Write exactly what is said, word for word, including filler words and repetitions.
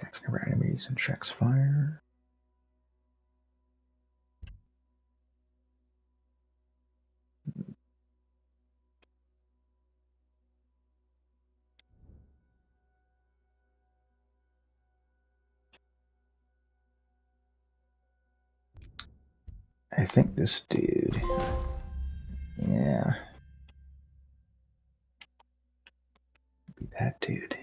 Attacks nearby enemies and checks fire. I think this dude. Yeah. Be that dude.